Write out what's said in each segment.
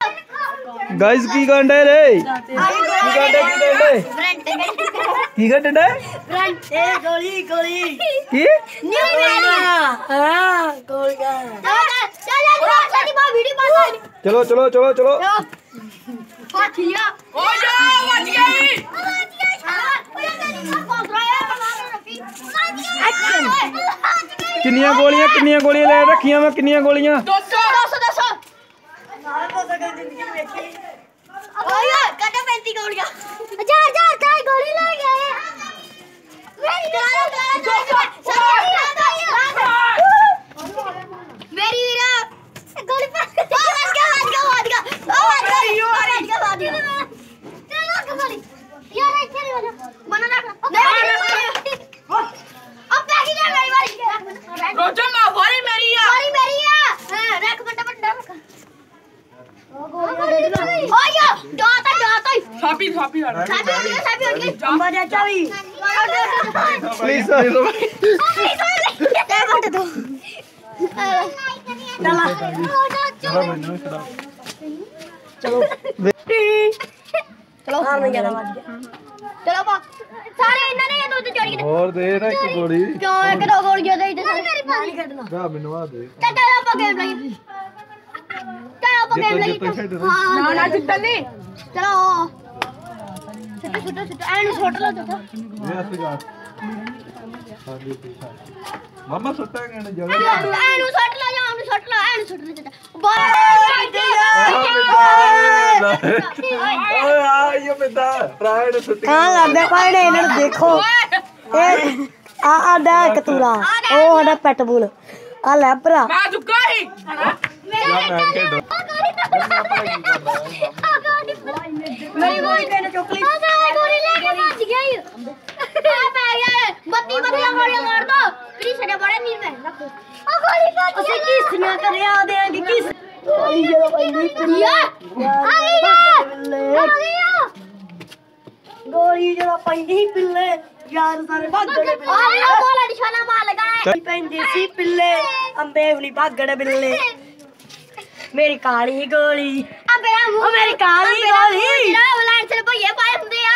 guys की गंडे रे की गंडे फ्रंट ए गोली गोली की न्यू हां गोली का चल वीडियो बना चलो चलो चलो चलो पाठिया ओ जा बच गई किन्नियां गोलियां ले रखियां मैं किन्नियां गोलियां 200 जिंदगी देखी ओए कटे 35 गोलियां जा गोली ले गए मेरी वीरा गोली पर यार ऐसे नहीं बना रख अब पैकी दे मेरी वाली रोजन ना वाली मेरी है हां रख बंदा रख ओ या जाता छापी अंबा दे चावी प्लीज बंद दो चलो हां मैं ज्यादा बच गया चलो बा सारे इन्होंने ये दूध चोरी की और दे ना एक गोली क्यों एक दो गोलियां दे इधर मेरी पानी कटना जा मेनू आ दे चल आप गेम लगी हां ना जितना नहीं चलो छोटा एंड छोटा लो छोटा ये ऐसे जा मामा छोटा है कहने जगह एंड छोटा लो बाय ओए आ ये बेटा ट्राई ने छुट्टी हां लादे पाने इन्हें देखो ए आ डा कतूरा ओ हड़ा पेटबुल आ लैब्रा मैं झुका ही मेरी गोली पे चोकली गोली लेके भाग गया ये बत्ती गोली मार दो प्लीज से बड़े नीर में रखो ओ गोली पे उसे किसने करे आ देंगे किस गोली जो पहली प्रिया आ गया गोली जो पहली पिल्ले यार सारे भागड़े बिल्ले आ बोला निशाना मार लगा पेंदी सी पिल्ले अंबे हुनी भागड़े बिल्ले मेरी काली गोली अबे ओ मेरी काली गोली लाइन से भैया पाए ਹੁੰਦੇ ਆ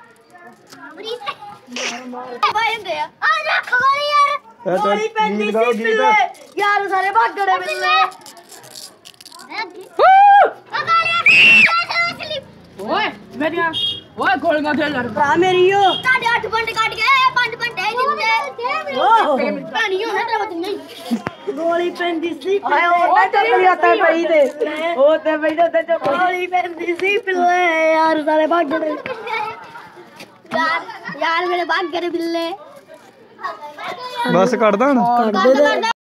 पाए ਹੁੰਦੇ आ रख गोली यार गोली पेंदी सी पिल्ले यार सारे भागड़े बिल्ले ओए मेरिया ओए गोलियां दे यार भरा मेरीयो साढ़े 8 बंद काट गए 5 बंदे जिंदे ओह पानी होना तेरा बत नहीं गोली पेंदी सी आए ओ तेरी आता पई दे ओ ते पई दे ते गोली पेंदी सी पिल्ले यार सारे भाग गए यार मेरे भाग गए बिल्ले बस कर दा